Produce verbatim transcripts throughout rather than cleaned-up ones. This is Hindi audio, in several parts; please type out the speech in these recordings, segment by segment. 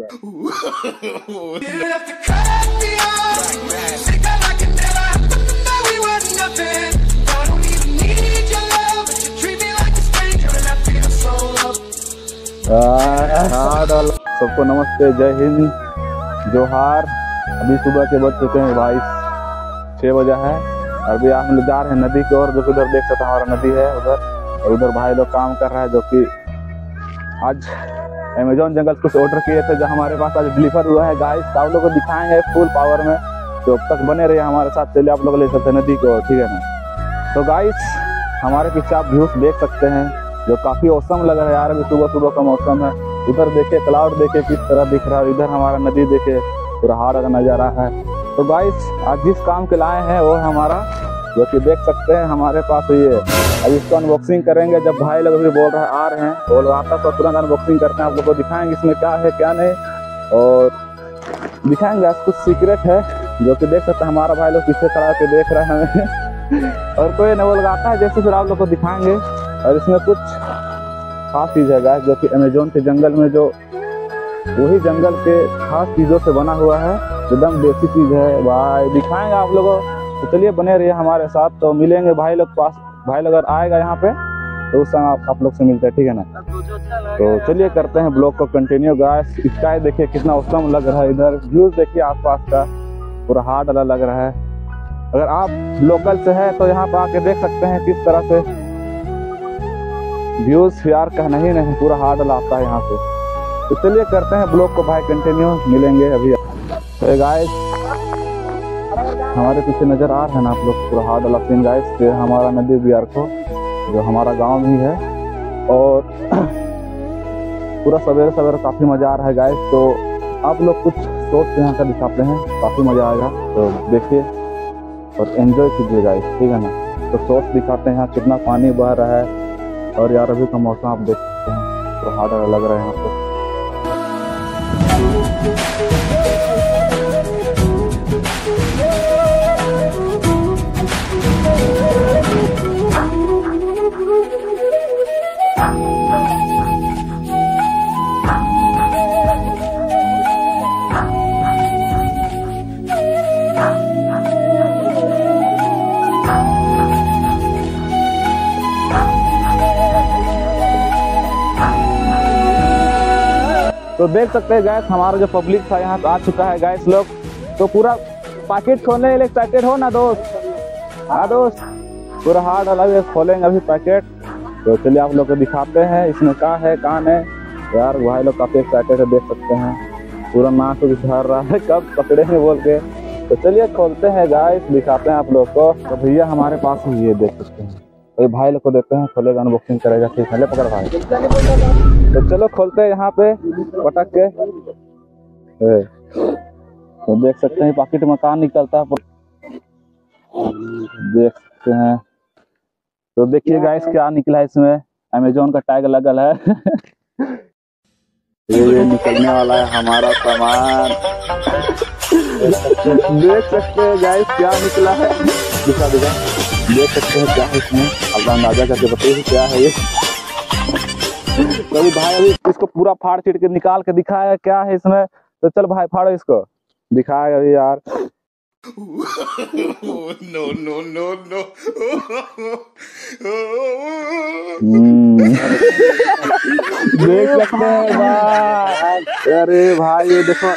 सबको नमस्ते, जय हिंद, जोहार। अभी सुबह के बज चुके हैं भाई, छः बजा है। अभी हम लोग जा रहे हैं नदी की ओर, जो कि उधर देख सकते हैं हमारा नदी है उधर, और उधर भाई लोग काम कर रहा है, जो कि आज अमेजोन जंगल कुछ ऑर्डर किए थे जो हमारे पास आज डिलीवर हुआ है गाइस। आप लोग को दिखाएंगे फुल पावर में, तो अब तक बने रहे हमारे साथ। चलिए आप लोग ले सकते हैं नदी की ओर, ठीक है ना। तो गाइस हमारे पीछे आप व्यूज देख सकते हैं, जो काफ़ी औसम लग रहा है यार। अभी सुबह सुबह का मौसम है, उधर देखे क्लाउड देखे किस तरह दिख रहा है, इधर हमारा नदी देखे पूरा हाड़ का नज़ारा है। तो गाइस आज जिस काम के लाए हैं वो हमारा, जो कि देख सकते हैं हमारे पास ये। अब इसको अनबॉक्सिंग करेंगे, जब भाई लोग भी बोल रहे हैं आ रहे हैं, बोल आता तो तुरंत अनबॉक्सिंग करते हैं। आप लोग को दिखाएंगे इसमें क्या है क्या नहीं, और दिखाएंगे आज कुछ सीक्रेट है, जो कि देख सकते हैं हमारा भाई लोग पीछे खड़ा के देख रहे हैं हमें और कोई न बोल आता है जैसे, फिर आप लोग को दिखाएंगे। और इसमें कुछ खास चीज़ है गाइस, जो कि अमेजोन के जंगल में जो वही जंगल के खास चीज़ों से बना हुआ है, एकदम देसी चीज़ है भाई, दिखाएंगे आप लोगों को। तो चलिए बने रहिए हमारे साथ, तो मिलेंगे भाई लोग पास। भाई लोग अगर आएगा यहाँ पे तो उस समय आप, आप लोग से मिलते हैं, ठीक है ना। तो चलिए करते हैं ब्लॉग को कंटिन्यू गाइस। स्काई देखिए कितना औसम लग रहा है, इधर व्यूज देखिए आसपास का, पूरा हार्ड वाला लग रहा है। अगर आप लोकल से है तो यहाँ पर आके देख सकते हैं किस तरह से व्यूज यार, कहना ही नहीं, पूरा हार्ड वाला आता है यहाँ से। तो चलिए करते हैं ब्लॉग को भाई कंटिन्यू, मिलेंगे अभी। तो गाइस हमारे पीछे नज़र आ रहा है ना आप लोग, पूरा हार्ड वाला सीन गाइस। ये हमारा नदी बिहार को, जो हमारा गांव भी है, और पूरा सवेरे सवेरे काफ़ी मज़ा आ रहा है गाइस। तो आप लोग कुछ शॉट्स यहाँ का दिखाते हैं, काफ़ी मज़ा आएगा, तो देखिए और एंजॉय कीजिए गाइस, ठीक है ना। तो शॉट्स दिखाते हैं यहाँ कितना पानी बह रहा है, और यार अभी का मौसम आप देख सकते हैं, पूरा हार्ड वाला लग रहा है यहाँ पे। तो देख सकते हैं गैस हमारा जो पब्लिक था यहाँ आ चुका है गैस लोग। तो पूरा पैकेट खोलने के लिए एक्साइटेड हो ना दोस्त? हाँ दोस्त, पूरा हार्ड अलग खोलेंगे अभी पैकेट। तो चलिए आप लोग को दिखाते हैं इसमें क्या है कहाँ नहीं। यार भाई लोग काफ़ी एक्साइटेड है, देख सकते हैं पूरा नाक तो दिखा रहा है कब पकड़ेंगे बोल के। तो चलिए खोलते हैं गाइस, दिखाते हैं आप लोग को। तो भैया हमारे पास ही ये देख सकते हैं, तो भाई लोग को देखते हैं, खोलेगा अनबॉक्सिंग करेगा, ठीक है। ले पकड़ भाई, तो चलो खोलते हैं यहाँ पे पटक के। तो देख सकते हैं पैकेट में कहाँ निकलता है, देख सकते हैं। तो देखिए गाइस क्या निकला है इसमें, अमेजोन का टैग लगल है ये, ये निकलने वाला है हमारा सामान। देख सकते हैं गाइस क्या निकला है, दिखा दिखा देख सकते हैं क्या है इसमें, अब अंदाजा करके बताइए क्या है ये। तो अभी भाई अभी इसको पूरा फाड़ चीट के निकाल के दिखाया क्या है इसमें। तो चल भाई फाड़ो इसको, दिखाएगा अभी यार। नो नो नो नो देख सकते हैं भाई। अरे भाई ये देखो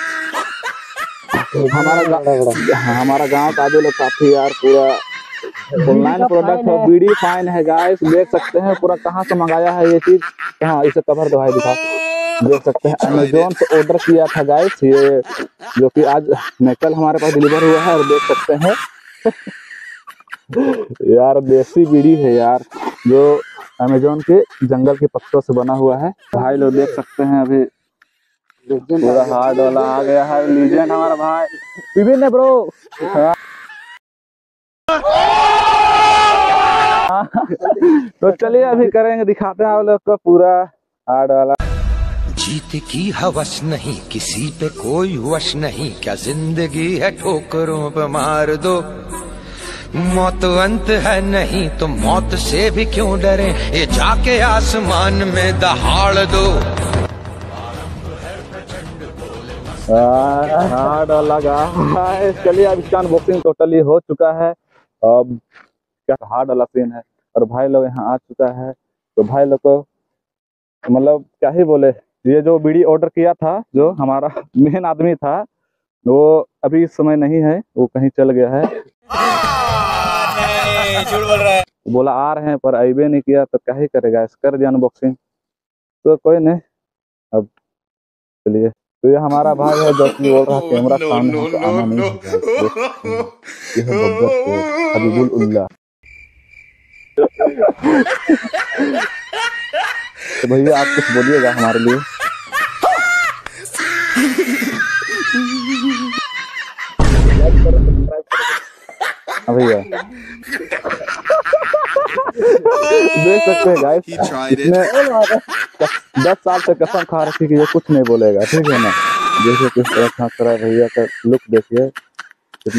हमारा हमारा गांव का आधे लोग काफी यार पूरा ऑनलाइन प्रोडक्ट है, बीडी फाइन है गाइस। देख सकते हैं पूरा कहाँ से मंगाया है ये चीज, कहाँ इसे कवर दो भाई दिखा। देख सकते हैं अमेजोन से ऑर्डर किया था गाइस ये, जो कि आज मैं कल हमारे पास डिलीवर हुआ है। और देख सकते हैं यार देसी बीड़ी है यार, जो अमेजोन के जंगल के पत्तों से बना हुआ है। भाई लोग देख सकते हैं अभी पूरा हार्ड वाला आ गया है, लीजेंड हमारा भाई विभिन्न है ब्रो। तो चलिए अभी करेंगे, दिखाते हैं आप लोग को पूरा हार्ड वाला। जीत की हवस नहीं, किसी पे कोई वश नहीं, क्या जिंदगी है ठोकरों पे मार दो। मौत अंत है नहीं तो मौत से भी क्यों डरे, ये जाके आसमान में दहाड़ दो। हार्ड लगा है। चलिए अब इसका अनबॉक्सिंग टोटली हो चुका है। अब क्या हार्ड वाला सीन है और भाई लोग यहाँ आ चुका है। तो भाई लोग को मतलब क्या ही बोले, ये जो बीड़ी ऑर्डर किया था, जो हमारा मेन आदमी था, वो अभी इस समय नहीं है, वो कहीं चल गया है। नहीं, झूठ बोल रहा है। बोला आ रहे हैं पर आईबे नहीं किया, तो क्या ही करेगा, इस कर दिया अनबॉक्सिंग। तो कोई नहीं, अब चलिए। तो ये हमारा भाई है जो कि बोल रहा है कैमरा सामने हमको आना नहीं है। ये है बब्बर शेख हबीबुल उल्लाह। तो भैया आप कुछ बोलिएगा हमारे लिए। भैया देख सकते हैं गाइस, इसने दस साल से कसम खा रखी कि ये कुछ नहीं बोलेगा, ठीक है ना। जैसे किस तरह खा कर भैया का लुक देखिए कितना।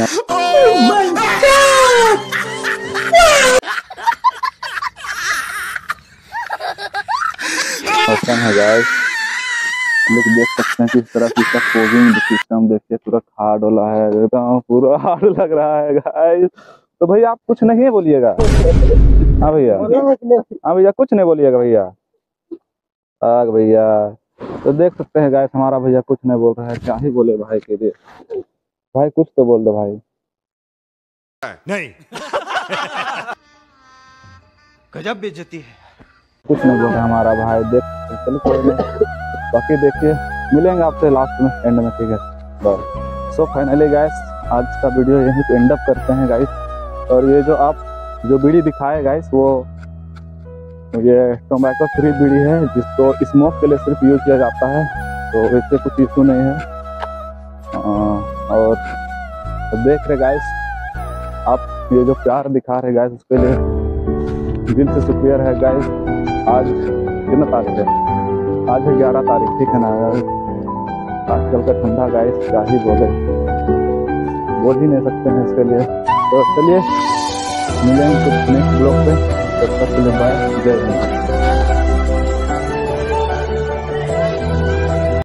है गाइस, लुक देख सकते हैं किस तरह की इसका पोजिंग सिस्टम देखिए, पूरा हार्ड वाला है, एकदम पूरा हार्ड लग रहा है गाइस। तो भैया आप कुछ नहीं बोलिएगा। हाँ भैया, हाँ भैया कुछ नहीं बोलिएगा भैया। आग भैया, तो देख सकते हैं गाइस हमारा भैया कुछ नहीं बोल रहा है, क्या ही बोले भाई के लिए। भाई कुछ तो बोल दो भाई। नहीं गजब बेइज्जती है। कुछ नहीं बोल रहा हमारा भाई, देख चलो कोई नहीं, बाकी देखिए मिलेंगे आपसे लास्ट में एंड में, ठीक है बस। सो फाइनली गाइस आज का वीडियो यहीं पे एंड अप करते हैं गाइस। और ये जो आप जो बीड़ी दिखाए गाइस, वो ये टोबैको फ्री बीड़ी है, जिसको स्मोक के लिए सिर्फ यूज किया जाता है, तो इससे कुछ इशू नहीं है। और तो देख रहे गाइस आप ये जो प्यार दिखा रहे गाइस, उसके लिए दिल से शुक्रिया है गाइस। आज कितना तारीख है? आज है ग्यारह तारीख, ठीक है ना। आजकल का ठंडा गाइस क्या ही बोले, बोल ही नहीं सकते हैं इसके लिए। तो चलिए मिलेंगे कुछ नेक्स्ट ब्लॉग पे, तब तक के लिए बाय, जय हिंद।